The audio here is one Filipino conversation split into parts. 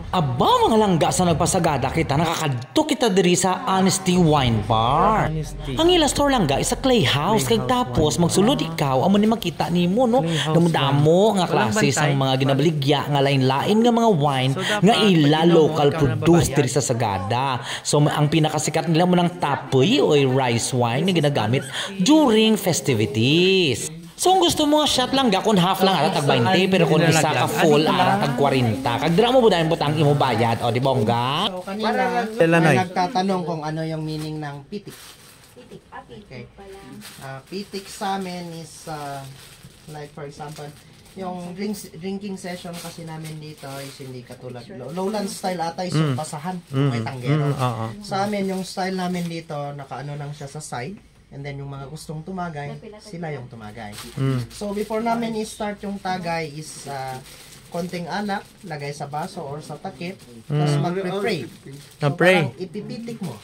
Aba mga langga sa nagpasagada kita, nakakadto kita diri sa Honesty Wine Bar. Ang ila store langga is a clay house, kag tapos magsulod ikaw amo ni makita nimo no. Damo nga klase sang mga ginabaligya nga lain-lain nga mga wine nga ila local produce diri sa Sagada. So ang pinakasikat nila mo ng tapoy o rice wine nga ginagamit during festivities. So kung gusto mo nga shot lang gakon half lang ara tag 20 pero kung isa ka full ara tag 40. Kag dira mo budayon putang imo bayad o di bongga. So kanina may nagtatanong kung ano yung meaning ng pitik. Pitik. Pitik pala. Pitik sa amin is like for example, yung drinking session kasi namin dito is hindi katulad lowland style ata is yung pasahan, may tanggero. Sa amin yung style namin dito nakaano lang siya sa side. And then yung mga gustong tumagay, sila yung tumagay. So before namin i-start yung tagay is konting alak, lagay sa baso or sa takip, tapos mag-pray. So parang ipipitik mo.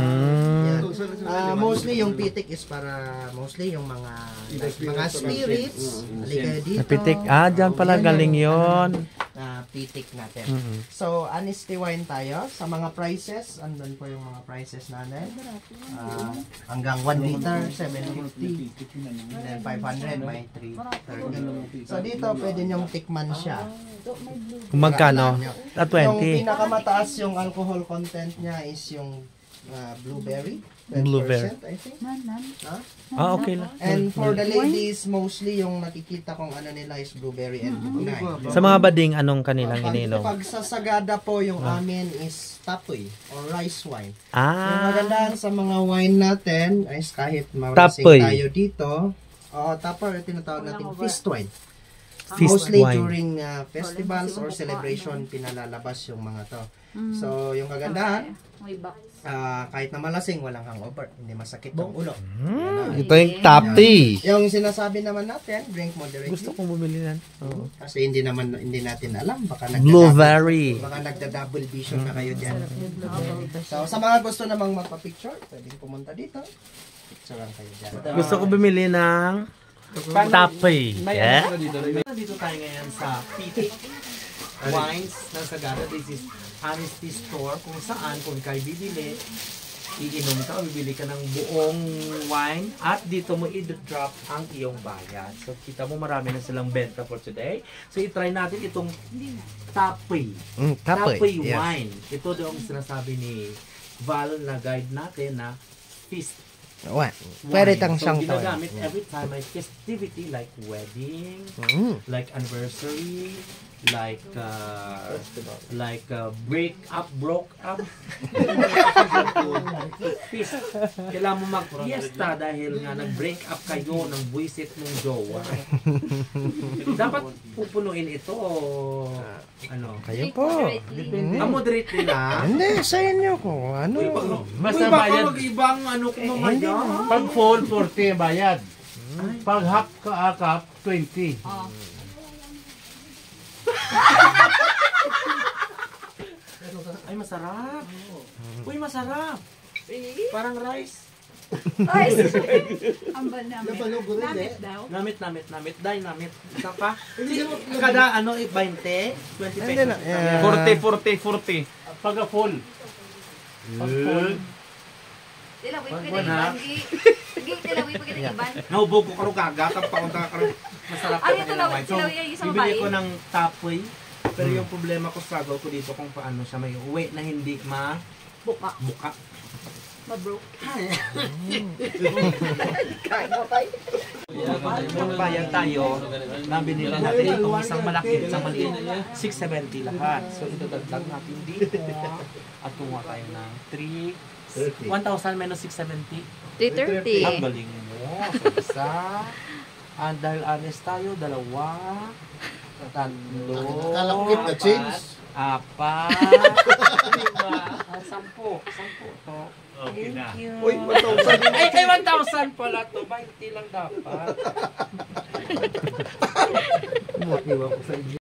Mostly yung pitik is para mostly yung mga spirits. Dito. Pitik, dyan pala galing yon. Pitik natin. So, honesty wine tayo. Sa mga prices, andun po yung mga prices natin. Hanggang 1 liter, 750. And then 500, may 330. So, dito pwede nyong tikman siya. Kung magkano? 20. Yung pinakamataas yung alcohol content niya is yung blueberry. 12%, I think. Okay lang. And for the ladies, mostly yung nakikita kong ano nila is blueberry and bugnay. Sa mga bading, anong kanilang ininom? Pag sa Sagada po, yung amin is tapoy or rice wine. Yung magandaan sa mga wine natin is kahit marasing tayo dito, tapoy tinatawag natin feast wine. Mostly during festivals or celebration, pinalalabas yung mga to. So, yung kagandahan, kahit na malasing, walang hangover. Hindi masakit ang ulo. Ito yung tapi. Yung sinasabi naman natin, drink moderately. Gusto kong bumili yan. Kasi hindi natin alam. Baka Blueberry. Baka nagda-double vision na kayo dyan. So, sa mga gusto namang magpa-picture, pwedeng pumunta dito. Picture lang kayo dyan. Gusto ko bumili ng tapi. Yeah? Dito tayo ngayon sa Pitik Wines ng Sagada. This is Honesty Store kung saan kung kayo bibili, iinom ka o bibili ka ng buong wine at dito mo i-drop ang iyong bayad. So kita mo marami na silang benta for today. So i-try natin itong tapoy. Tapoy wine. Ito daw ang sinasabi ni Val na guide natin na feast pwede tang so, siyang ginagamit every time may festivity like wedding, like anniversary, like broke up. Kailangan mo mag-fiesta dahil nga nag-break up kayo ng buwisit ng jowa. Dapat pupunuin ito o ano? Kayo po. Moderate nila. Hindi, sa inyo ko. Ano? Basta bayad. Mag-ibang ano kung mamaya. Pag full, 40 bayad. Pag half ka 20. Ay, masarap. Uy, masarap. Parang rice. Ambal namin. Namit daw. Namit. Namit. Isa pa. Kada ano, 20, 20 pesos. 40. Pag full. Pag full. Tilawin pa iban. Sige, tilawin pa iban. Nahubog ko karong kagatang paunta ka karong masarap ka nila wine. So, bibili ko ng tapoy. Pero yung problema ko, struggle ko dito kung paano siya may uwi na hindi buka. Ma-broke. Magbayad tayo, nabinili natin itong isang malaki, isang maliit, 670 lahat. So idadagdag natin dito at kumuha tayo ng 1,000 minus 670. 330. Ang galing mo. So isa, dahil honest tayo, 2, 3, Kalakip na change. 4, 5, 10 to. Okay na. Thank you. Uy, 1,000. Ay, 1,000 pala to. 20 lang dapat.